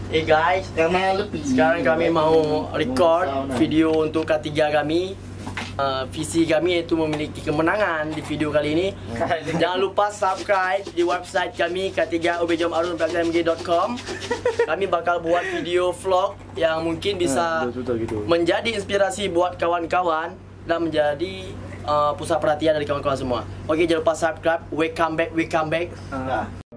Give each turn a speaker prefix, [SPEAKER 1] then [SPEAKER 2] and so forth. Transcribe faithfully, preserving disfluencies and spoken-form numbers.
[SPEAKER 1] Eh guys, sekarang kami mau record video untuk ketiga kami. Uh, visi kami itu memiliki kemenangan di video kali ini. Jangan lupa subscribe di website kami ketiga ubjom arun m g dot com. Kami bakal buat video vlog yang mungkin bisa menjadi inspirasi buat kawan-kawan dan menjadi uh, pusat perhatian dari kawan-kawan semua. Oke, jangan lupa subscribe. We come back, we come back.